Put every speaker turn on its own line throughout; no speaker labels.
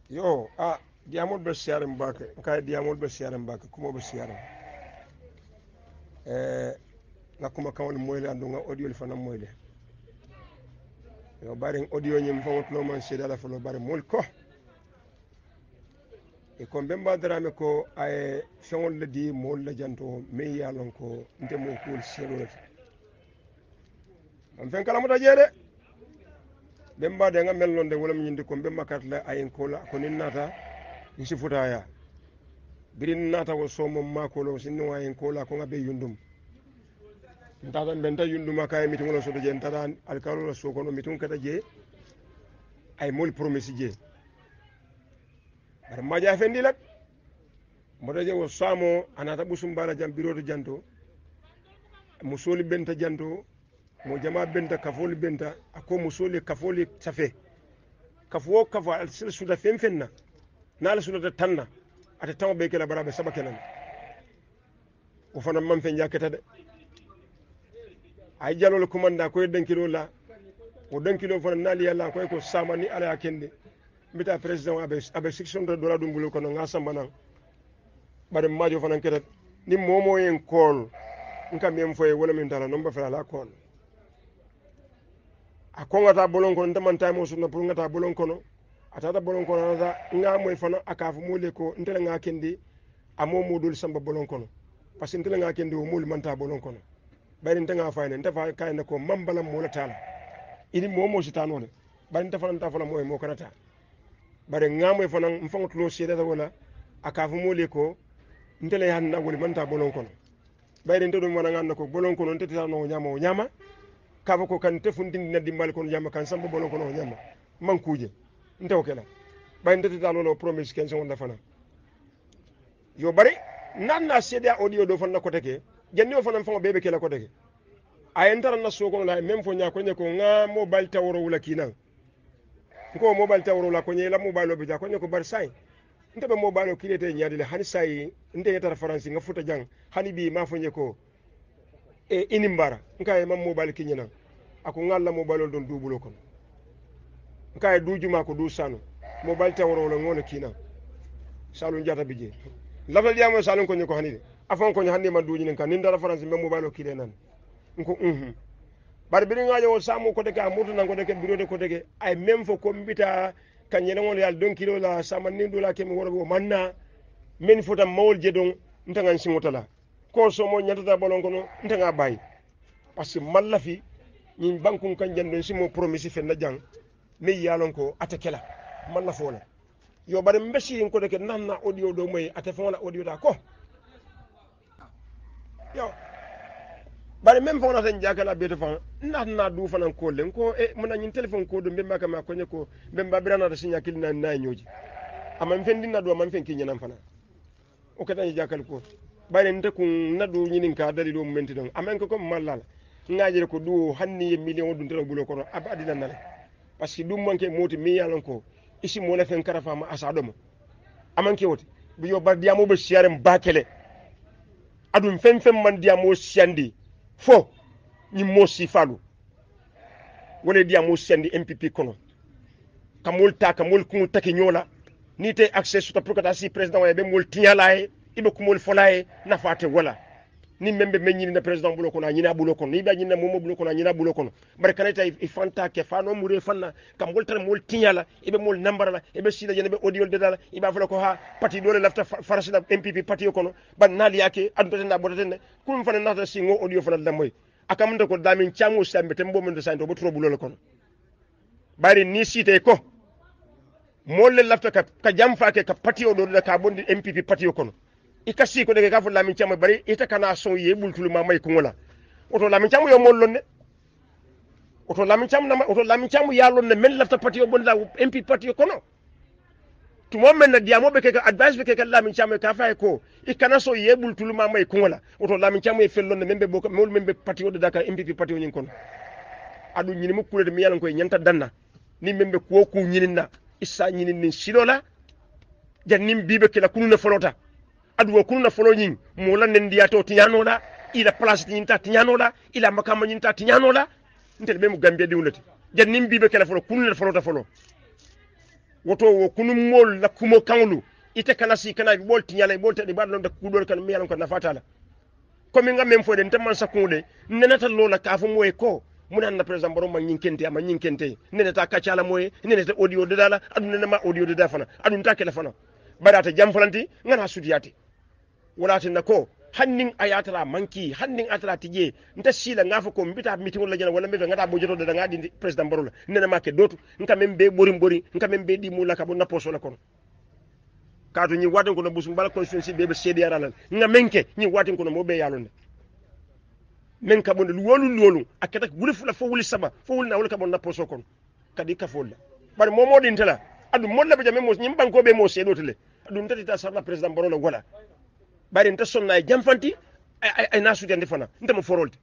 yo diamol be siyaare mbake kay diamol be siyaare mbake kuma be siyaare nga kuma kawol moyle andu nga audio fana moyle yo bari audio nyim fawotno man sedala falo bari mol ko e ko bemba darame ko ay fewol ladi mol la janto me yalon ko nte mo ko sero am fen kala mo dajede bemba de nga mellonde wala mi ñindi ko bemba kat la ayen ko la ko nin nata nsi futaya birin nata wo somo mako lo sinno ayen ko la ko ngabe yundum ntata benta yunduma kay mitin wala so de ntata alkalo la so ko no mitin kata je ay mol promesse je bar maja fendi lak modo je wo samo anata busum bala jam biro to janto musoli benta janto mo jama benta kafoli benta ako musoli kafoli safe kafo kafo al suda fenfenna nala suda tanna ata taw be kala barabe sabakenan o fana man fen jakata de ay jalol komanda ko den kilo la o den kilo fana nali yalla ko samani ala yakende mbita president abe $600 dum bulo kono ngasa manan bare majo fana ketat ni momo en kol nka mem foye wala min dala nomba fala la kol a kongata bolon kono ntaman time sunna pour ngata bolon kono atata bolon kono ata nga moy fana akafu mole ko ntela nga kendi amo modul samba bolon kono parce que ntela nga kendi o mol manta bolon kono bari ntanga fayne ntafa kayne ko mambala mola tala ini momo sitanole bari ntafa ntafa moy mo kanata bari nga moy fana mfangutulo sedata wala akafu mole ko ntela yanna woli manta bolon kono bari ntedo mo nga ko bolon kono nteta no nyama o nyama kaba ko kan tefundin na dimbal kono jama kan samba bolon kono nyama man kuje ntaw kala bay ndete dalo lo promise ken so wona fana yo bari nanna sedia audio do fana ko teke janni o fana fama bebe kala ko teke ay entara na so ko la même fo nya ko ne ko nga mobile tawro wala kinan ko mobile tawro la ko nyela mobile be ja ko ne ko bar sai ntabe mobile o kilete nyaade le hani sai nte yetara france nga futa jang hani bi ma fo ko e inimbara nkaye mam mobile kinyana ako ngalla mobile don dubulo kon nkaye dujuma ko du sanu mobile tawro wala ngona kina salun jata bije lafal diamo salun ko nyako hanide afon ko hande man duji kan nin dara france be mobile o kile nan nko bar bi ngaajo o samu ko de ka mutu nan ko de ke biro de ko de ay même fo ko mbita kanyene ngol yal don kilo la sama nindu la kemi woro manna men fota mawol jedon ntangan singotala ko so mo nyatata bolon kono ntanga bay parce que mallafi ñin bankun kan jandon simo promise fe na jang me yalon ko atakela mallafo la yo bare mbesi ko de ke nanna audio do moy atafon la audio da ko yo bare même fona tan jakala be to fan nanna du fanan ko len ko e mona ñin telephone ko do mbemba kama ko nyako mbemba birana da sinya kilina na ñoji amam fendina do amam fen kinyana fana o kata jakal ko bare nte kun nadu nyinin ka dali do menti don amen ko mallala ngaaje ko du hanni million dun tero bulo ko abadina nale parce que dum manke moti mi yalon ko isi mo la fen karafa ma asado mo amanke woti bi yo bar diamo be siarem bakele adum fen man diamo siandi fo ni mo si falu wala diamo siandi MPP kono kamol kun take nyola ni te access to prokata si president wa be mol tinyalae ibe kumol folaye nafate wala ni membe menyini na president bulo kono nyina bulo kono ni ba nyina momo bulo kono nyina bulo kono bare kaneta ifanta ke fano mure fanna kam goltan mol tinyala ibe mol nambara la ibe sida jene be audio de dala iba fala ko ha parti dole lafta farasida MPP parti kono ban nali yake addo na bodate kum fana nata singo audio fana la moy akam ndo ko damin chamu sambe tembo men do santo bo tro bulo kono bare ni site ko mol le lafta ka jam faake ka parti o do ka bondi MPP parti kono ikasi ko de ka fu lamin chama bari ita kana son ye bultul ma may ko ngola oto lamin chamu yo mollon ne oto lamin chamu ya lon ne men lafta parti o bonda MP parti kono to mo men na diamo be ke ka advice be ke ka lamin chamu ka fay ko ikana so ye bultul ma may ko ngola oto lamin chamu e fellon ne membe boko mol membe parti o de daka MP parti o nyin kono adu nyini mu kulede mi yalan ko nyanta danna ni membe ko ku nyininna issa nyinin ni silola jannim bibe ke la kununa folota adu ko na folo nyin mo la nen diato tinyano la ila place nyinta tinyano la ila makama nyinta tinyano la ntel be mu gambia diwlati jannim bibe kala folo kunna folo ta folo woto wo kunum mol la kumo kanglu ite kana si kana bol tinyala bol tadi badlo de kudol kan mi yalan ko nafatala komi ngam men fode ntamman sakunde nenata lola kafu moy ko munan na president baro man nyinkente ama nyinkente nenata kacala moy nenata audio de dala adu nenama audio de dafana adu nta kala fana barata jamfalanti ngana sudiyati walati nako hanning ayatara manki hanning atara tije nta sila ngafa ko mbita meeting wala jana wala mbita ngata bojoto de ngadi president baro la nenama ke dotu nka membe bori nka membe di mulaka bo naposo la kono kaatu ñi watin kono busum bala constituency bebe sedi yaralal nga menke ñi watin kono mo be yalonde men ka bonde wolu akata wuli fula fo wuli saba fo wuli na wuli ka bon na poso kon kadi ka folla bar mo modin tala adu molla be jame mo ñim banko be mo sedo tele adu ntati ta sarla president baro la wala bari nta sonna jamfanti ay nasu jande fana nta mo forolte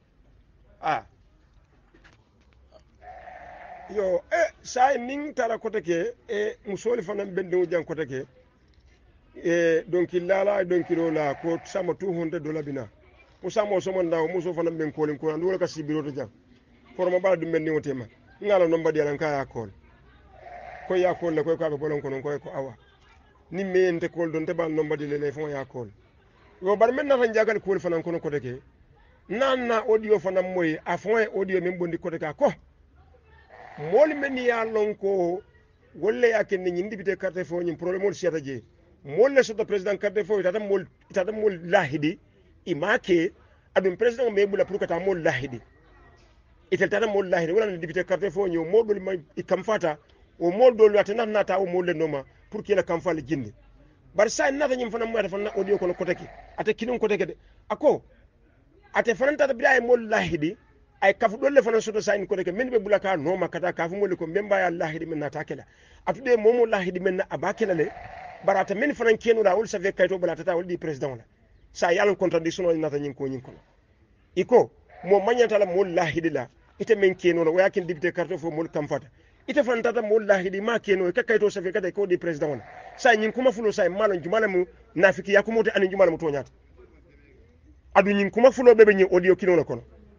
yo say ning tala ko take musoli fana bende mo jang ko take donc lala donc la ko sama $200 bina o sama so man dawo muso fana ben kolin ko andu wala ka sibiro to jam forma bala dum benni wotema ngala no mbadi lan kaya kol ko ya kol le ko ka bolon ko non ko awa ni mente kol don te bal no mbadi le fon ya kol yo bar men na tan jagal kol fana kono ko deke nanna audio fana moy a fon audio men bondi ko deka ko mol men ya lon ko wolle yaken ni nyindi bite carte fo nyim problème mol siata je molle soto président carte fo tata mol lahidi imake adum président me bula pour kata mol lahidi itel tata mol lahidi wala ni député carte fo nyo modol may ikam fata o moldol wata nata o molle noma pour kila kam fal jindi bar sa nata nyim fana mata fana audio kono kotaki ata kinon kotake de ako ate fana tata biay mol lahidi ay kafu dolle fana soto sa ni kotake men be bula ka noma kata kafu mol ko memba ya lahidi men nata kala atude momo lahidi men abakela le barata men fanan kenu da wol save kayto bala tata wol di president la sa yalan contradiction on nata nyin ko iko mo manyata la mol lahidi la ite men kenu la wayakin député carte fo mol kam fata ite fan tata mol lahidi ma kenu ka kayto save kata ko di president la sa nyin kuma fulo sa malon jumala mu nafiki yakumote ani jumala mu tonyata adu nyin kuma fulo bebe nyi audio kino la kono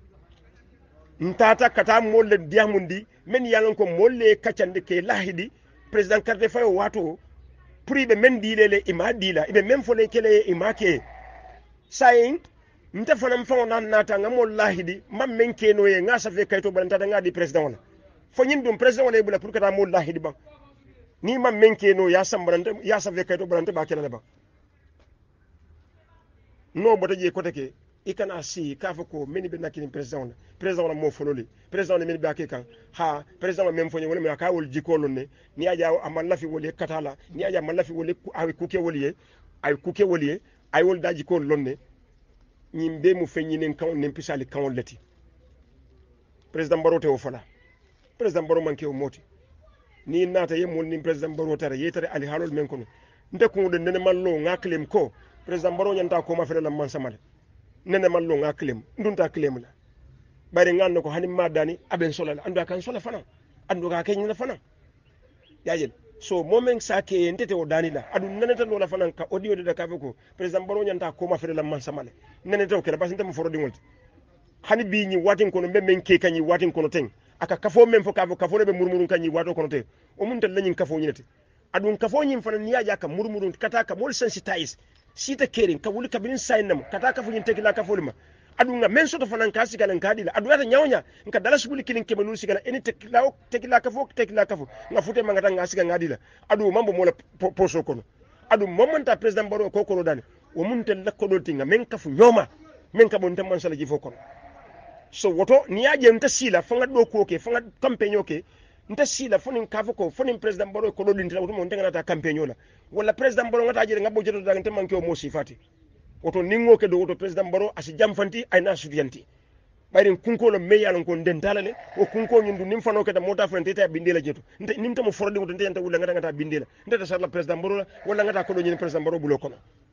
ntata kata mol le diamundi men yalan ko mol le kacande ke lahidi president carte fayo wato pour ibe men dilele ima dila ibe men fole kele ima ke sayin nta fanam fawna nata ngam lahidi mam men keno ye ngasa fe kayto balanta da ngadi president wala fo nyim dum president wala bula pour kata mo lahidi ba ni mam men keno ya sambaranta ya sa fe kayto balanta ba kele ba no boto je kotake ikana si kafa ko meni be nakini president wala mo fololi president men be akeka ha president men fonye wala me ka wol jikolo ne ni aja amalla fi wole katala ni aja amalla fi wole ay kuke woliye ay wol daji ko lonne nyimbe mu fenyinen kan nem pisali kan leti president barote o fala president baro manke o moti ni nata yemol ni president baro tare yetare ali halol men kono nde ko de nene mallo ngaklem ko president baro nyanta ko ma fere lam man samale nene mallo ngaklem ndunta klem la bari nganno ko hanim madani aben solala ando kan sola fana ando ka kenyina fana yajel so momen sake ndete o danila adu neneta lola fana ka audio de ka ko president baro nyanta ko ma fere lam man samale neneta o kala basinte mo foro dingol hani bi ni watin kono be men ke kanyi watin kono ten aka kafo men fo kafo be murmurun kanyi wato kono te o mun tan lanyin kafo nyinete adun kafo nyin fana niya ja ka murmurun kata ka mol sensitize sita kerin ka wuli kabin sainam kata kafo nyin tekila kafo lima adun nga men soto fana ka sigala kadila adu ata nyawnya nka dala suguli kilin ke manu sigala eni tekila kafo nga fute mangata nga siga ngadila adu mambo mola poso kono adu momanta president baro ko kono dane o mun tan lakko tinga men kafu nyoma men ka bon tan man sala jifo kono so woto niyaje nta sila fanga do ko ke fanga campaign ke nta sila fonin kafo ko fonin president baro ko do dintila woto mon tengana ta campaign la wala president baro ngata jere ngabo joto daga tan man ke o mo sifati woto ningo ke do woto president baro asi jamfanti ay na sufiyanti bayrin kunko lo meyalon ko dentala le o kunko nyindu nim fano ke da mota frente ta bindela jeto nim ta mo forodi woto ndenta wula ngata bindela ndeta sarla president baro wala ngata ko do nyen president baro bulo kono